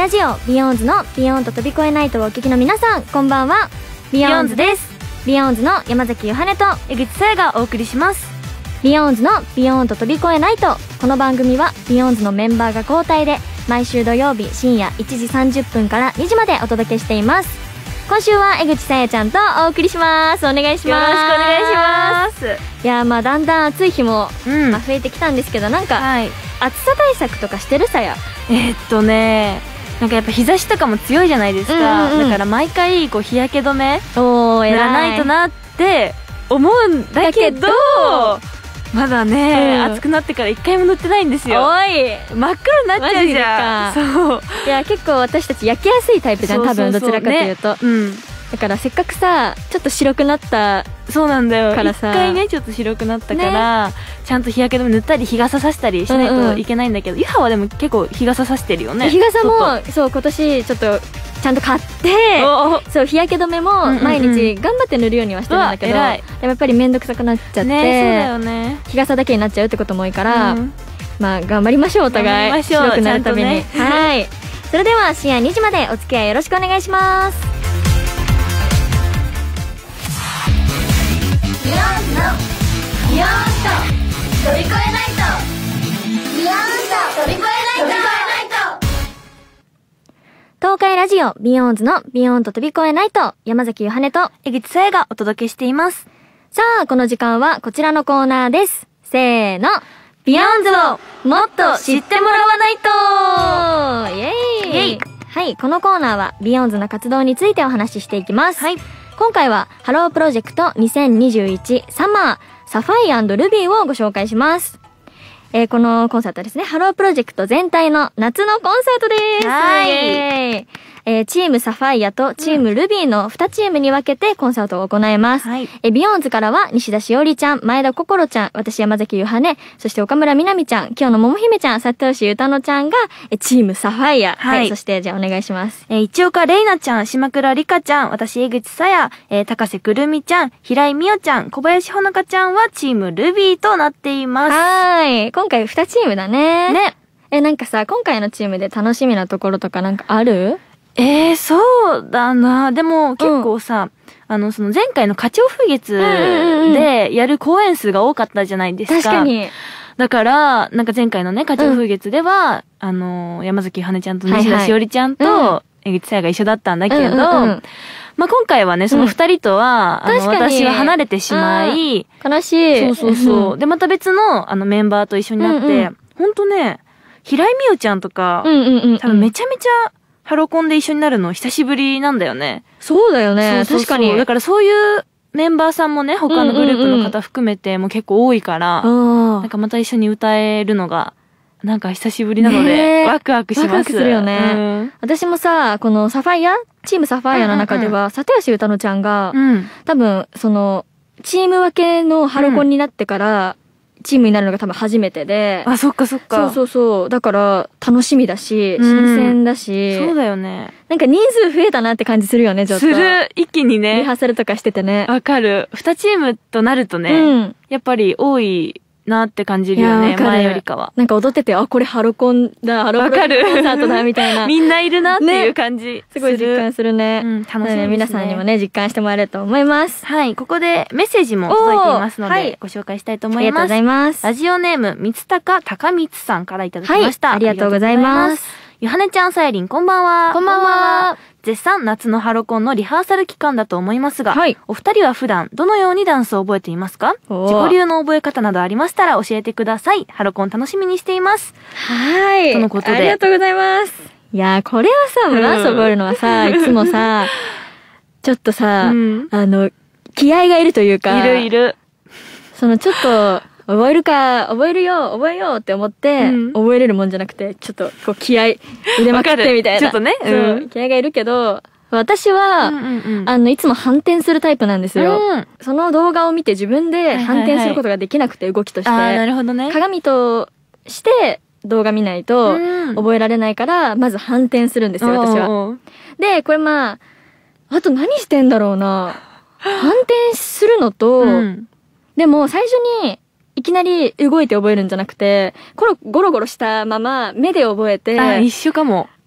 ラジオビヨーンズのビヨーンと飛び越えないとをお聞きの皆さん、こんばんは。ビヨーンズです。ビヨーンズの山崎ゆはねと江口さやがお送りします。 ビヨーンズのビヨーンと飛び越えないと。この番組はビヨーンズのメンバーが交代で毎週土曜日深夜1時30分から2時までお届けしています。今週は江口さやちゃんとお送りします。お願いします。 よろしくお願いします。 いやまあだんだん暑い日も、増えてきたんですけど、なんか、暑さ対策とかしてるさや。 なんかやっぱ日差しとかも強いじゃないですか、だから毎回こう日焼け止め塗らないとなって思うんだけど、まだね、暑くなってから一回も塗ってないんですよ。 おい、 真っ黒になっちゃうじゃん。そう、 いや結構私たち焼けやすいタイプじゃん、多分どちらかというと。だからせっかくさちょっと白くなった、 そうなんだよ、 からさ一回ねちょっと白くなったから、ちゃんと日焼け止め塗ったり日傘さしたりしないといけないんだけど、ゆははでも結構日傘さしてるよね。 日傘もそう今年ちょっとちゃんと買って、そう日焼け止めも毎日頑張って塗るようにはしてるんだけど、でもやっぱり面倒くさくなっちゃって、そうだよね、日傘だけになっちゃうってことも多いから、まあ頑張りましょう、お互い白くなるために。はい、それでは深夜2時までお付き合いよろしくお願いします。ビヨーンズのビヨーンと飛び越えないと、ビヨーンと飛び越えないと。東海ラジオビヨーンズのビヨーンと飛び越えないと、山崎ゆはねと江口さやがお届けしています。 さあこの時間はこちらのコーナーです。せーの、ビヨーンズをもっと知ってもらわないと。イエーイ。はい、このコーナーはビヨーンズの活動についてお話ししていきます。はい、今回はハロープロジェクト2021サマーサファイア&ルビーをご紹介します。このコンサートですね、ハロープロジェクト全体の夏のコンサートです。はい。チームサファイアとチームルビーの2チームに分けてコンサートを行います。ビヨーンズからは西田しおりちゃん、前田心ちゃん、私山崎ゆはね、そして岡村みなみちゃん、清野桃姫ちゃん、佐藤ゆたのちゃんがチームサファイア。はい。そしてじゃあお願いします。 市岡玲奈ちゃん、島倉里香ちゃん、私江口さや、高瀬くるみちゃん、平井美代ちゃん、小林ほのかちゃんはチームルビーとなっています。 はい。今回2チームだね。ね。なんかさ、今回のチームで楽しみなところとかなんかある？ そうだな。でも結構さ、その前回の花鳥風月でやる公演数が多かったじゃないですか。 確かに。だから、なんか前回のね、花鳥風月では、山崎ゆはねちゃんと西田しおりちゃんと江口さやが一緒だったんだけど、まあ今回はね、その二人とは、私は離れてしまい、 悲しい。 そう。で、また別のメンバーと一緒になって、ほんとね、平井美代ちゃんとか、多分めちゃめちゃ、ハロコンで一緒になるの久しぶりなんだよね。 そうだよね。確かに。 だからそういうメンバーさんもね、他のグループの方含めても結構多いから、なんかまた一緒に歌えるのが、なんか久しぶりなので、ワクワクします。ワクワクするよね。私もさ、このサファイアチームサファイアの中では、里吉うたのちゃんが、多分、その、チーム分けのハロコンになってから、チームになるのが多分初めてで。 あ、そっかそっか。 そう。だから楽しみだし、新鮮だし。 そうだよね。 なんか人数増えたなって感じするよね、ちょっと。 する。一気にね。 リハーサルとかしててね。 わかる。2チームとなるとね、やっぱり多いなって感じるよね、前よりかは。 なんか踊ってて、あ、これハロコンだ、ハロコンコンサートだ、みたいな。 みんないるなっていう感じ。 すごい実感するね。 楽しみですね。 皆さんにもね、実感してもらえると思います。 はい、ここでメッセージも届いていますので、ご紹介したいと思います。 ありがとうございます。 ラジオネーム、三高高光さんからいただきました。 ありがとうございます。 ゆはねちゃん、さゆりん、こんばんは。 こんばんは。 絶賛夏のハロコンのリハーサル期間だと思いますが、お二人は普段どのようにダンスを覚えていますか？自己流の覚え方などありましたら教えてください。ハロコン楽しみにしています。 はい。 とのことで。 ありがとうございます。いやー、これはさ、ダンス覚えるのはさ、いつもさ、ちょっとさ、気合がいるというか。 いる。 そのちょっと、覚えようって思って、覚えれるもんじゃなくて、ちょっとこう気合、腕まくってみたいな。 ちょっとね。 気合がいるけど、私は、いつも反転するタイプなんですよ。その動画を見て自分で反転することができなくて、動きとして。 なるほどね。 鏡として動画見ないと覚えられないから、まず反転するんですよ、私は。で、これまあ、あと何してんだろうな。反転するのと、でも最初に、いきなり動いて覚えるんじゃなくて、ゴロゴロしたまま目で覚えて。 一緒かも。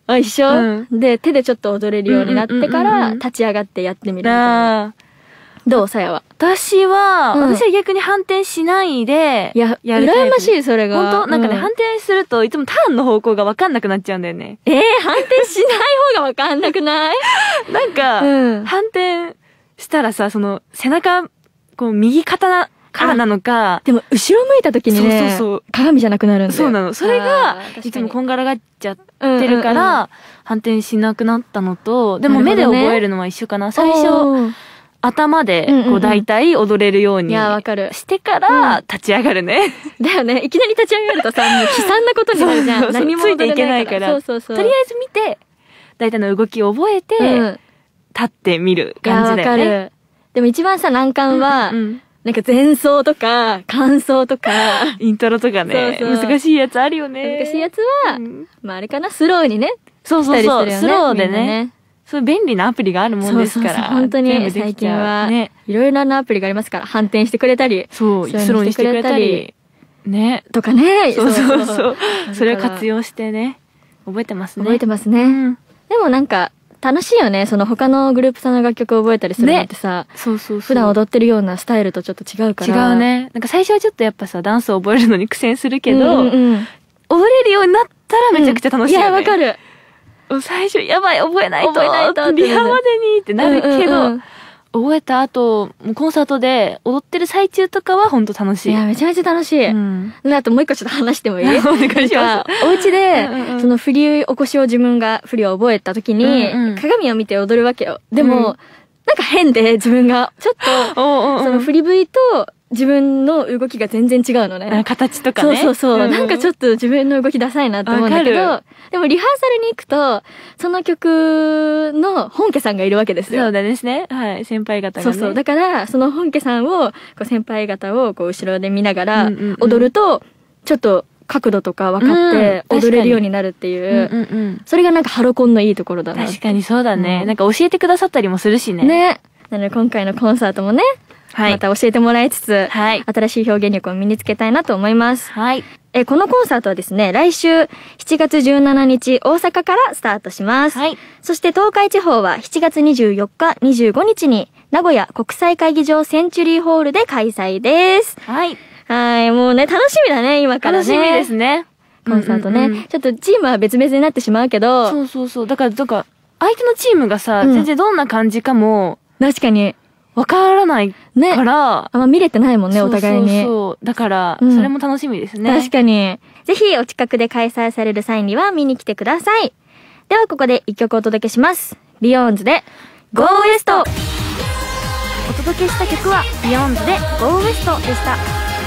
あ、一緒、 うんで、手でちょっと踊れるようになってかうんうんうんら、 うん立ち上がってやってみるみたいな。 あどうさやは。 私は、 うん私は逆に反転しないで、 いや、 やるタイプ羨ましい、それが。 本当なんかね、 う反転するといつもターンの方向が分かんなくなっちゃうんだよね。 反転しない方がわかんなくないなんか、 うん反転したらさ、その背中、こう右肩からなのか、 でも、後ろ向いた時にね、 そうそうそう鏡じゃなくなるんだよ。 そうなの。それがあー確かにいつもこんがらがっちゃってうんるかうんうんら、反転しなくなったのと、でも目でなるほどね覚えるのは一緒かな。最初、 おー頭でうんうんうんこう大体踊れるようにいや、わかる。 してから立ち上がるね。 だよね。いきなり立ち上がるとさ、もう悲惨なことになるじゃん。 そうそうそう何もついていけないからそうそうそう。 とりあえず見て、大体の動きを覚えて、 うん。 立ってみるいや、わ感じだよね。 かる。でも一番さ、難関は、 うんうんなんか前奏とか、感想とか、 イントロとかね、 そうそう難しいやつあるよね。 難しいやつは、 うんまああれかな、スローにね、 そうそうそう、 したりするよね。 スローでみんなね。そういう便利なアプリがあるもんですから。 そうそうそう本当に全部できちゃう最近は、 ね。 いろいろなアプリがありますから、反転してくれたり、 そう、 そういうのスローにしてくれたしてくれり。ね。 とかね。 そうそうそう。それを用活用してね。覚えてますね。 覚えてますね。 うん。 でもなんか、楽しいよね。その他のグループさんの楽曲を覚えたりするのってさ、 そうそうそう。 普段踊ってるようなスタイルとちょっと違うか違ら。 う。ね。なんか最初はちょっとやっぱさ、ダンスを覚えるのに苦戦するけど、 うんうんうん踊れるようになったらめちゃくちゃ楽しいよね。 いや、わかる。 最初、やばい、覚えないと、 覚えないとってリハまでにってなるけど、 うんうんうん覚えた後、もうコンサートで踊ってる最中とかはほんと楽しい。 いや、めちゃめちゃ楽しい。 うん。 であともう一個ちょっと話してもいいお願いしますなんかお家でうんうんうん、 その振り起こしを自分が振りを覚えた時に、 うんうん鏡を見て踊るわけよ。でも、 うんなんか変で自分が、ちょっと、 おうおうおうその振り V と自分の動きが全然違うのね。 形とかね。 そうそうそう。なんかちょっっと自分の動きダサいなって思うんだけわかど、でもリハーサルに行くと、その曲の本家さんがいるわけですよ。 そうだですね。はい。先輩方がね。 そうそう。だから、その本家さんを、こう先輩方をこう後ろで見ながらうんうんうん踊ると、ちょっと角度とか分かってうん踊れるようになるっていうんうんう、 うん。 それがなんかハロコンのいいところだな。 確かにそうだね。 うんなんか教えてくださったりもするしね。。 ね。なので今回のコンサートもね、 はい。 また教えてもらいつつ、 はい。 新しい表現力を身につけたいなと思います。 はい。 このコンサートはですね、来週7月17日大阪からスタートします。 はい。 そして東海地方は7月24日、25日に名古屋国際会議場センチュリーホールで開催です。 はい。 はい、もうね、楽しみだね、今からね。 楽しみですね。 コンサートね、 うんうんうんちょっとチームは別々になってしまうけど、 そうそうそう。だから、相手のチームがさ、 うん全然どんな感じかも、 確かに。 わからないね。 から、 あんま見れてないもんね、お互いに。 そうそうそう。だから、 うんそれも楽しみですね。 確かに。ぜひお近くで開催される際には見に来てください。ではここで一曲お届けします。ビヨーンズで Go West! お届けした曲はビヨーンズで Go West でした。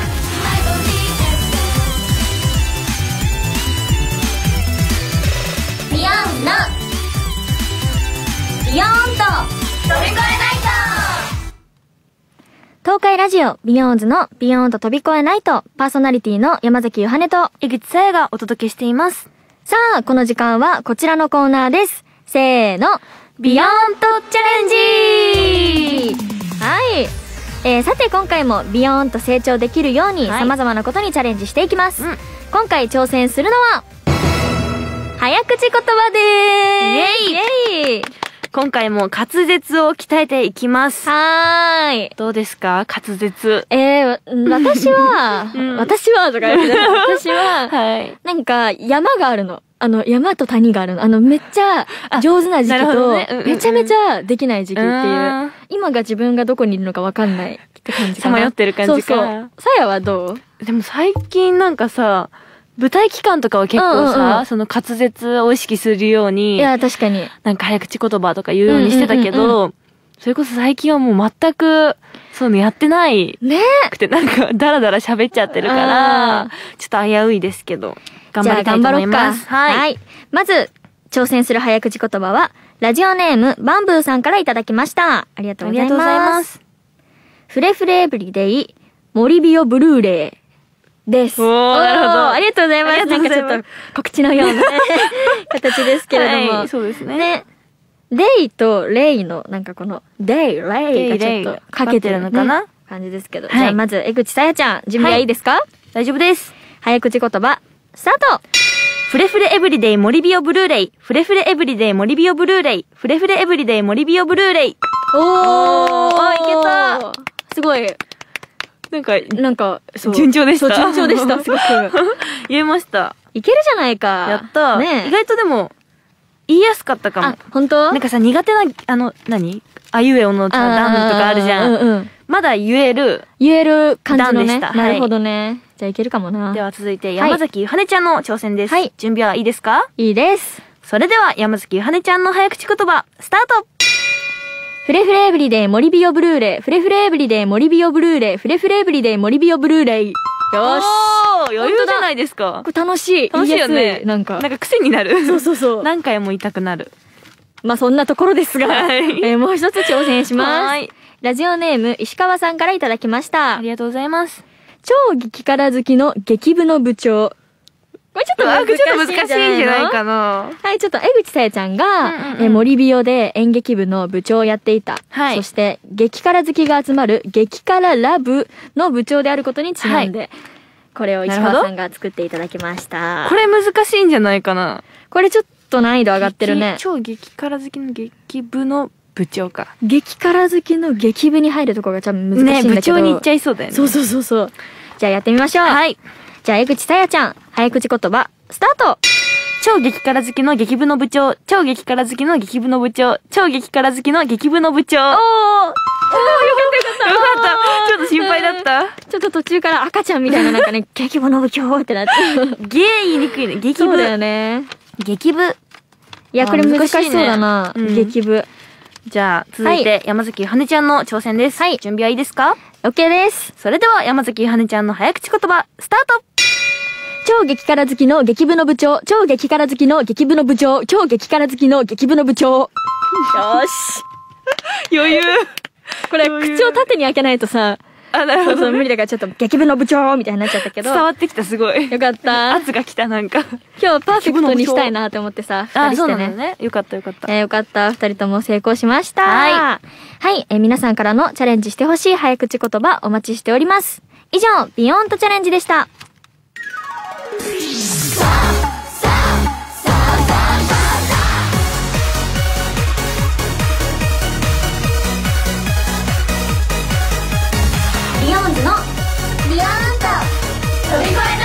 ビヨーンズのビヨーンと飛び越えないと東海ラジオビヨーンズのビヨーンと飛び越えないとパーソナリティの山崎ゆはねと江口さやがお届けしています。 さあ、この時間はこちらのコーナーです。せーの、ビヨーンとチャレンジはい。さて今回もビヨーンと成長できるようにはい様々なことにチャレンジしていきます。 うん今回挑戦するのは、早口言葉でーす。イエイ今回も滑舌を鍛えていきます。 はーい。 どうですか滑舌。 私は、 うん私はとか言って私は、 はい。 なんか山があるの。山と谷があるの。めっちゃ上手な時期なるほどと、 ねうんうんうんめちゃめちゃできない時期っていううん。 今が自分がどこにいるのかわかんないって感じかな。 さまよってる感じかそうそう。さやはどうでも最近なんかさ、舞台期間とかは結構うんうんさ、 うんその滑舌を意識するよういに、 や、確かに。 なんか早口言葉とか言うようにしてたけうんうんど、それこそ最近はもう全く、そういうのやってないねくて、なんかダラダラ喋っちゃってるからあ、 ちょっと危ういですけど、頑じゃあ張りたいと思います。 頑張ろうか。はい。まず、挑戦する早口言葉は、ラジオネーム、バンブーさんからいただきました。ありがとうございありがとうございま。 ますす。 フレフレエブリデイ、モリビオブルーレイです。 おーなるほどありがとうございます。 ありがとうございますなんかちょっと告知のようなね、形ですけれども。 はい、そうですね。 ね。デイとレイの、なんかこの、デイ、レイがちょっとかけてるかけてるのかな感じですけど。 はいじゃあまず、江口さやちゃん、準備はいいですか、 大丈夫です。 早口言葉、スタートフレフレエブリデイモリビオブルーレイ。フレフレエブリデイモリビオブルーレイ。フレフレエブリデイモリビオブルーレイ。 おー、 いけた。 すごい。なんか、そう。 順調でした。 そう、順調でした、すごく。 言えました。 いけるじゃないか。 やった。 ね、 意外とでも、言いやすかったかも。 あ、本当？ なんかさ、苦手な、あいうえおの段とかあるじゃん。 うんうん。 まだ言える感じのね。 段でした。 なるほどね。じゃあいけるかもな。 では続いて、山崎ゆはねちゃんの挑戦です。はい。準備はいいですか？ いいです。 それでは、山崎ゆはねちゃんの早口言葉、スタート！ フレフレエブリデイモリビオブルーレイ。フレフレエブリデイモリビオブルーレイ。フレフレエブリデイモリビオブルーレイ。よし。 余裕じゃないですか。 これ楽しい。 楽しいよね。 なんか癖になる。 そうそうそう。 何回も言いたくなる。 まあそんなところですが、もう一つ挑戦します。 はい。 ラジオネーム石川さんからいただきました。 ありがとうございます。 超激辛好きの劇部の部長。これちょっと難しいんじゃないかな。はい、ちょっと江口さやちゃんが、森美容で演劇部の部長をやっていた。はい。そして、激辛好きが集まる激辛ラブの部長であることにちなんで、これを石川さんが作っていただきました。 これ難しいんじゃないかな。 これちょっと難易度上がってるね。 超激辛好きの劇部の部長か。 激辛好きの劇部に入るところがちょっと難しいんだけど。ね、 部長に行っちゃいそうだよね。 そうそうそうそう。じゃあやってみましょう。はい。じゃあ江口さやちゃん、早口言葉、スタート！ 超激辛好きの劇部の部長、超激辛好きの劇部の部長、超激辛好きの劇部の部長。よかった。よかった。ちょっと心配だった。 ちょっと途中から赤ちゃんみたいななんかね、劇部の部長ってなって。 ゲー言いにくいね。劇部。 そうだよね。 劇部。 いや、これ難しそうだな。劇部。 じゃあ、続いて、山崎ゆはねちゃんの挑戦です。はい。準備はいいですか？ OK です。 それでは、山崎ゆはねちゃんの早口言葉、スタート！ 超激辛好きの劇部の部長、超激辛好きの劇部の部長、超激辛好きの劇部の部長。よし。 余裕。 これ、口を縦に開けないとさ、 あ、なるほど。 そう、無理だからちょっと劇部の部長みたいになっちゃったけど。 伝わってきた、すごい。 よかった。 圧が来た、なんか。 今日パーフェクトにしたいなって思ってさ、 二人してね。そうなのね。よかった、よかった。 よかった。二人とも成功しました。はい。はい。皆さんからのチャレンジしてほしい早口言葉お待ちしております。以上、ビヨンドチャレンジでした。ビヨンズのビヨンと飛び越えないと。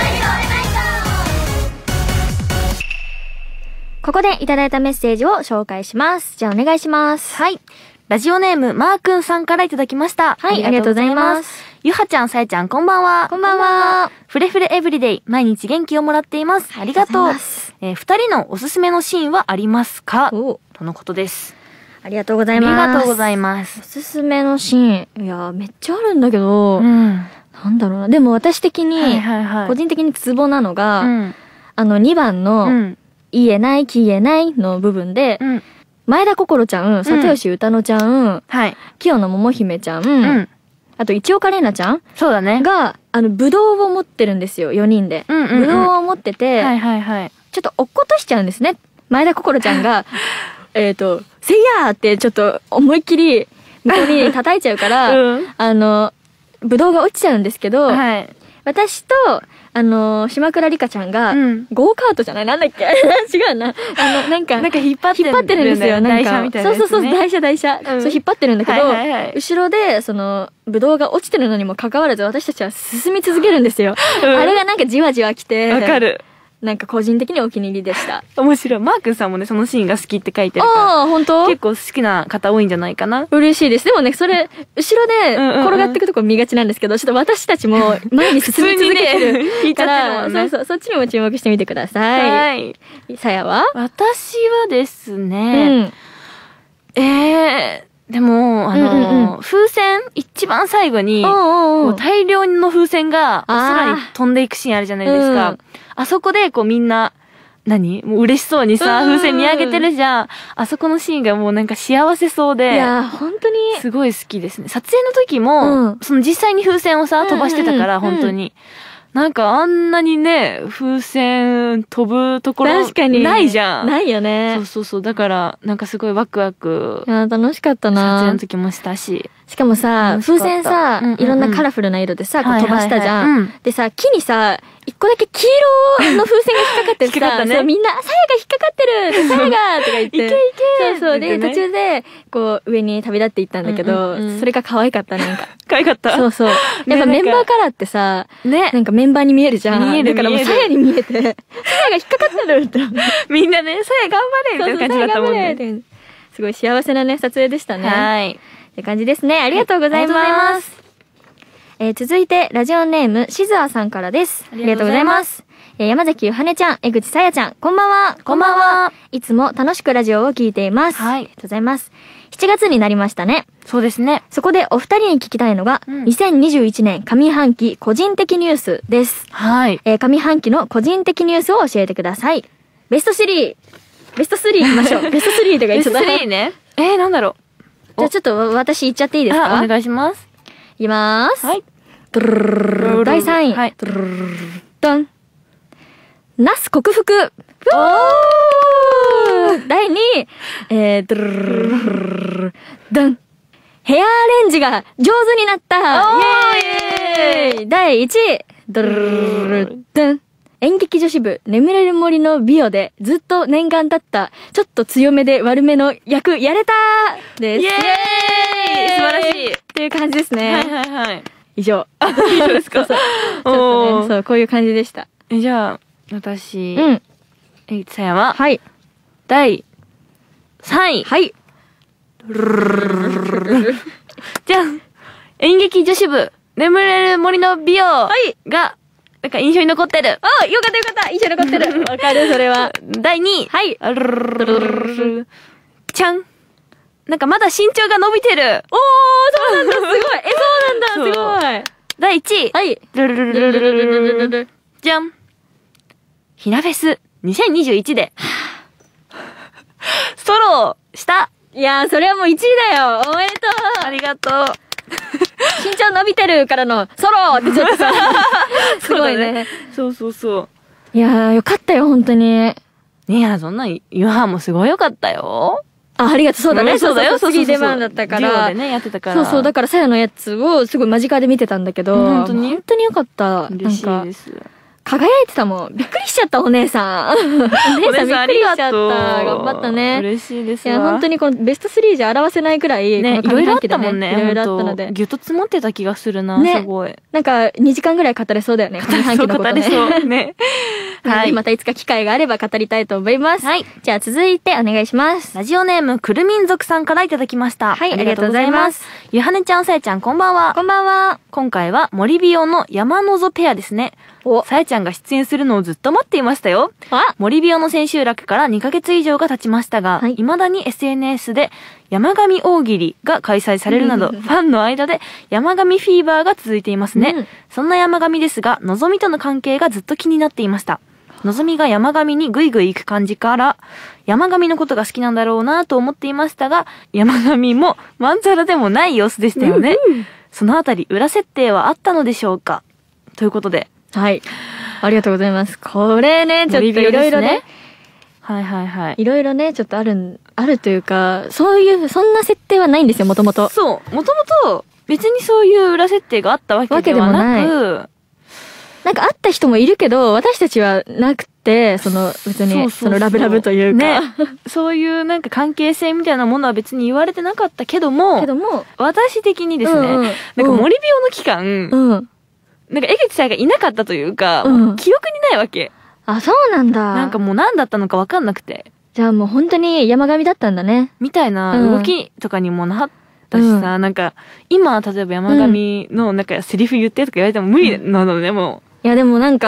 ここでいただいたメッセージを紹介します。じゃあお願いします。 はい。ラジオネームマーくんさんからいただきました。 はい、ありがとうございます。 ゆはちゃん、さやちゃん、こんばんは。 こんばんは。 フレフレエブリデイ、毎日元気をもらっています。ありがとう。二人のおすすめのシーンはありますか？とのことです。 ありがとうございます。 ありがとうございます。 おすすめのシーン。いや、めっちゃあるんだけど、なんだろうな。でも私的に、個人的にツボなのが、2番の、言えない、消えないの部分で、前田心ちゃん、里吉歌乃ちゃん、清野桃姫ちゃん、あと市岡玲奈ちゃんそうだね。 が、ぶどうを持ってるんですよ、4人で。ぶどうを持ってて、ちょっと落っことしちゃうんですね。前田心ちゃんが、せいやーってちょっと思いっきり、向こうに叩いちゃうから、ぶどうが落ちちゃうんですけど、私と、島倉里香ちゃんが、ゴーカートじゃないなんだっけ違うな。なんか引っ張ってるんですよ。なんか、そうそうそう、台車。そう、引っ張ってるんだけど、後ろで、ぶどうが落ちてるのにもかかわらず、私たちは進み続けるんですよ。あれがなんかじわじわ来て、 わかる。 なんか個人的にお気に入りでした。 面白い。マー君さんもね、そのシーンが好きって書いてるから。 ああ、本当？ 結構好きな方多いんじゃないかな。 嬉しいです。でもね、それ、後ろで転がっていくとこ見がちなんですけど、ちょっと私たちも前に進み続けてるから、そっちにも注目してみてください。はい。さやは？ 私はですね、でも、風船一番最後に、大量の風船が空に飛んでいくシーンあるじゃないですか。あそこで、みんな、もう嬉しそうにさ、風船見上げてるじゃん。あそこのシーンがもうなんか幸せそうで。 いや、本当に。 すごい好きですね。撮影の時も、実際に風船をさ、飛ばしてたから、本当に。なんかあんなにね、風船飛ぶところないじゃん。 ないよね。 そう。だから、なんかすごいワクワク。 いや、楽しかったな。 撮影の時もしたし。 しかもさ、 楽しかった風船さ、 うんうんうんいろんなカラフルな色でさ、こう飛ばしたじゃはいはいはいうんん。でさ、木にさ、一個だけ黄色の風船が引っかかってさ、 引っかかったねそうみんな、さやが引っかかってるさやがとか言って。 いけいけそうそう。で、 って言ってね途中で、こう、上に旅立っていったんだけど、 うんうんうんそれが可愛かった、なんか。 可愛かった。 そうそう。やっぱねメンバーカラーってさ、 ねな。んかメンバーに見えるじゃん。 見えるだからもう見えるさやに見えて、さやが引っかかってるって。 みんなね、さや頑張れみたいな感じだったもんね。 そうそうさや頑張れってすごい幸せなね、撮影でしたね。 はい。 って感じですね。ありがとうございます。 ありがとうございます続いて、ラジオネーム、しずあさんからです。 ありがとうございます。 山崎ゆはねちゃん、江口さやちゃん、こんばんは。 こんばんは。 いつも楽しくラジオを聞いています。 はいありがとうございます。7月になりましたね。 そうですね。 そこでお二人に聞きたいのが、 うん 2021年上半期個人的ニュースです。 はい。 上半期の個人的ニュースを教えてください。ベスト3。ベスト3行きましょう。ベスト3とか言ベストっちゃった。 3ね。なんだろう。 じゃあちょっと私言っちゃっていいですか？ お願いします。 いきまーす。 はい。 ドゥルルルルルル第3位。 はいドゥルルルルルドン。ナス克服。第2位。ドゥルルルルルルルドン。ヘアアレンジが上手になったおーイエーイ第1位。ドゥルルルルルドン。演劇女子部、眠れる森の美容でずっと念願だった、ちょっと強めで悪めの役、やれたーです。 イエーイ素晴らしいっていう感じですね。 はいはいはい。 以上。 以上ですかそうそう。ちょっとね、 おーそう、こういう感じでした。 じゃあ、私、 うん。 さやは、 はい。 第3位。 はい。 じゃん演劇女子部、眠れる森の美容が、なんか印象に残ってる。 あ、よかったよかった。一緒に残ってる。わかる、それは。 第2位。 はい。 ちゃん。なんかまだ身長が伸びてる。 おー、そうなんだ、すごい。そうなんだ、すごい。 第1位。 はい。 じゃん。ひなフェス2021で、ソロをした。 いやー、それはもう1位だよ。おめでとありがとう。 う。身長伸びてるからの、ソロってちょっとさ、すごいね。 そうそうそいやー、よかったよ、本当に。 う。ねえ、そんな、ユハもすごいよかったよ。 ありがとう、そうだね。 そうだよ。 そう次出番だったから。 デュオでね、やってたから。 そうそう、だからさやのやつをすごい間近で見てたんだけど、 本当に本当によかった。 嬉しなんかいです。 輝いてたもん。びっくりしちゃった、お姉さん。お姉さんびっくりしちゃった。頑張ったね。 嬉しいですわ。 いや、本当にこのベスト3じゃ表せないくらい、 ね、いこのろいろあっ上半期でたもんね。 いろいろあったので。 ぎゅっと詰まってた気がするな、 ねすごい。 なんか、2時間ぐらい語れそうだよね。上半期のことね。 語れそう。ね。 はい。またいつか機会があれば語りたいと思います。 はい。 じゃあ続いてお願いします。 ラジオネーム、くるみん族さんからいただきました。 はいありがとうございます。 ゆはねちゃん、さやちゃん、こんばんは。 こんばんは。 今回は森美容の山のぞペアですね。 お、 さやちゃんが出演するのをずっと待っていましたよ。 あ森美容の千秋楽から2ヶ月以上が経ちましたが、 はい未だに SNS で山上大喜利が開催されるなど、ファンの間で山上フィーバーが続いていますね。 うんそんな山上ですが、のぞみとの関係がずっと気になっていました。のぞみが山上にグイグイ行く感じから、山上のことが好きなんだろうなと思っていましたが、山上もまんざらでもない様子でしたよね。そのあたり裏設定はあったのでしょうか、ということで。 はい。ありがとうございます。これね、ちょっといろいろね。 はいはいはい。 いろいろね、ちょっとあるというか、そんな設定はないんですよ、もともと。 そう。もともと、別にそういう裏設定があったわけではなく、 なんかあった人もいるけど、私たちはなくて、別に、そのラブラブというか。 ね。そういうなんか関係性みたいなものは別に言われてなかったけども、私的にですね、 うんうんなんか森美容の期間、 うん。 なんか江口さんがいなかったというか、 うん記憶にないわけ。 あ、そうなんだ。 なんかもう何だったのか分かんなくて、 じゃあもう本当に山上だったんだね。 みたいな動きとかにもなったしさ、なんか、今、例えば山上のなんかセリフ言ってとか言われても無理なのね、もいやでもなんか、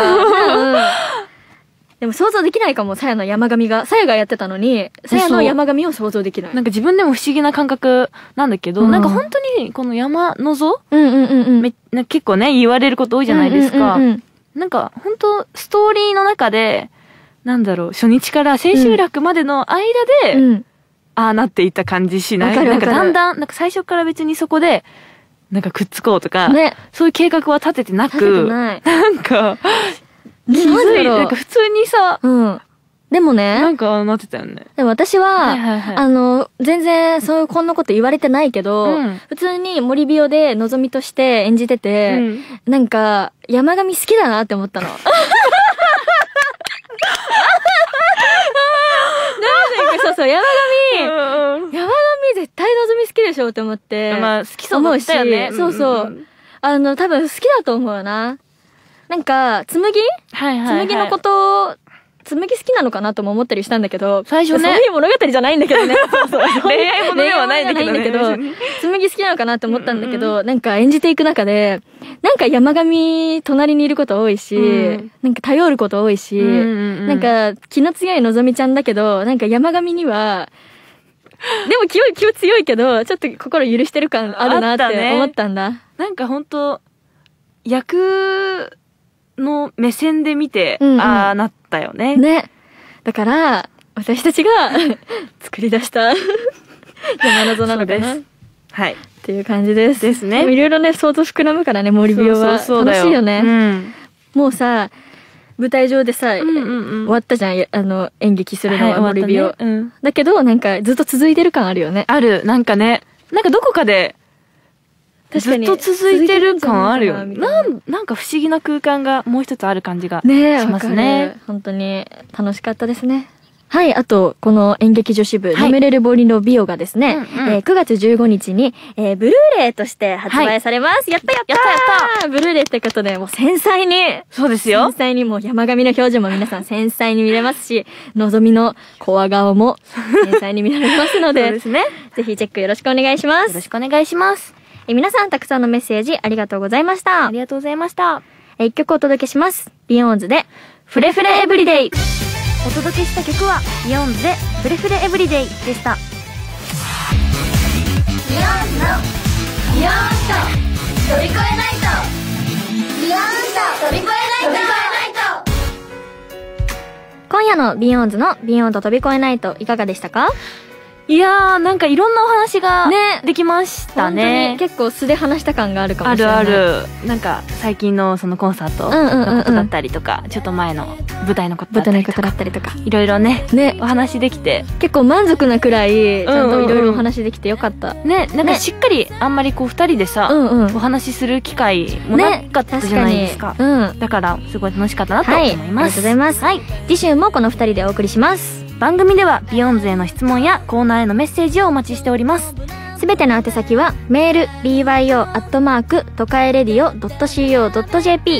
でも想像できないかも、さやの山上が。さやがやってたのに、さやの山上を想像できない。 なんか自分でも不思議な感覚なんだけど、なんか本当にこの山のぞ、結構ね、言われること多いじゃないですか。なんか本当ストーリーの中で、なんだろう、初日から千秋楽までの間で、ああなっていった感じしない？なんかだんだん、なんか最初から別にそこで、なんかくっつこうとか、そういう計画は立ててなく、なんか、気づいて、なんか普通にさ、 でもね、 なんかなってたよね。 でも私は、 はいはいはい、 全然こんなこと言われてないけど、普通に森美容でのぞみとして演じてて、なんか山上好きだなって思ったの。そうそう、山上絶対のぞみ好きでしょって思って。 まあ、好きそうだったよね。 そうそう。多分好きだと思うな。なんか、紬のこと、紬好きなのかなとも思ったりしたんだけど、 最初ね。 そういう物語じゃないんだけどね。 そうそう。恋愛物ではないんだけど、 紬好きなのかなと思ったんだけど、なんか演じていく中で、なんか山上隣にいること多いし、なんか頼ること多いし、なんか気の強いのぞみちゃんだけど、なんか山上には、でも気は強いけど、ちょっと心許してる感あるなって思ったんだ。 なんかほんと、役の目線で見て、ああなったよね。 ね。だから、私たちが作り出した山謎なのかな。 はい。 っていう感じです。 ですね。 いろいろね、想像膨らむからね、森美容は。楽しいよね。もうさ、舞台上でさ、終わったじゃん、演劇するのは森美容。だけど、なんかずっと続いてる感あるよね。 ある。なんかね、なんかどこかで、ずっと続いてる感あるよ。なんか不思議な空間がもう一つある感じがしますね。 本当に楽しかったですね。はい、あと、この演劇女子部、眠れる森の美容がですね、9月15日に、ブルーレイとして発売されます。やったやったブルーレイってことで、もう繊細に、 そうですよ。 繊細にもう山上の表情も皆さん繊細に見れますし、のぞみのコア顔も繊細に見られますので、 そうですね。 ぜひチェックよろしくお願いします。 よろしくお願いします。 皆さんたくさんのメッセージありがとうございました。 ありがとうございました。 一曲お届けします。ビヨーンズで、フレフレエブリデイ。 お届けした曲はビヨンズでフレフレエブリデイでした。 ビヨンズのビヨーンと飛び越えないと、ビヨーンと飛び越えないと。 今夜のビヨーンズのビヨーンと飛び越えないといかがでしたか？ いやー、なんかいろんなお話ができましたね。 本当に結構素で話した感があるかもしれない。 ある。なんか最近のそのコンサートのことだったりとか、ちょっと前の舞台のことだったりとか、いろいろね、お話できて。 結構満足なくらい、ちゃんといろいろお話できてよかった。 ね、なんかしっかりあんまりこう二人でさ、お話しする機会もなかったじゃないですか。だからすごい楽しかったなと思います。ありがとうございます。次週もこの二人でお送りします。 番組ではビヨンズへの質問やコーナーへのメッセージをお待ちしております。 すべての宛先はメール byo@tokaeredio.co.jp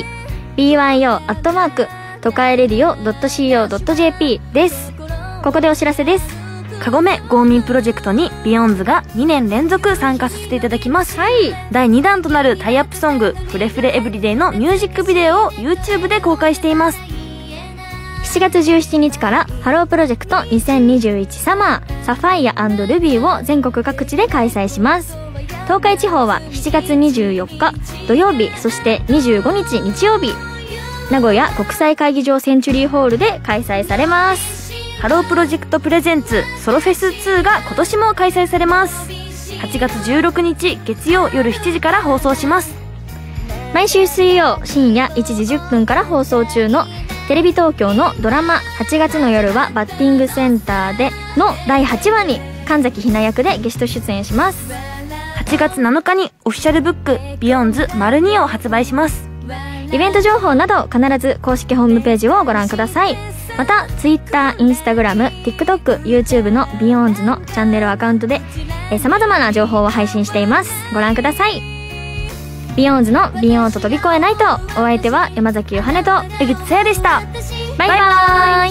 byo@tokaeredio.co.jp です。ここでお知らせです。 かごめゴーミンプロジェクトにビヨンズが2年連続参加させていただきます。第2弾となるタイアップソングフレフレエブリデイのミュージックビデオを YouTube で公開しています。 7月17日からハロープロジェクト2021サマーサファイア&ルビーを全国各地で開催します。東海地方は7月24日土曜日、そして25日日曜日、名古屋国際会議場センチュリーホールで開催されます。 ハロープロジェクトプレゼンツソロフェス2が今年も開催されます。8月16日月曜夜7時から放送します。 毎週水曜深夜1時10分から放送中のテレビ東京のドラマ8月の夜はバッティングセンターでの第8話に神崎ひな役でゲスト出演します。 8月7日にオフィシャルブックビヨンズ ②を発売します。 イベント情報など必ず公式ホームページをご覧ください。また Twitter、Instagram、TikTok、YouTube のビヨンズのチャンネルアカウントで様々な情報を配信しています。ご覧ください。ビヨンズのビヨンと飛び越えないと、お相手は山崎ゆはねと江口さやでした。 バイバーイ。